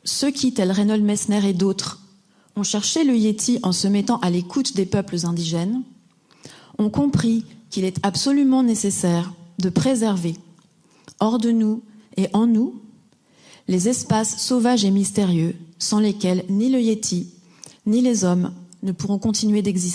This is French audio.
Ceux qui, tels Reinhold Messner et d'autres, ont cherché le Yéti en se mettant à l'écoute des peuples indigènes, ont compris qu'il est absolument nécessaire de préserver, hors de nous et en nous, les espaces sauvages et mystérieux sans lesquels ni le Yéti, ni les hommes ne pourront continuer d'exister.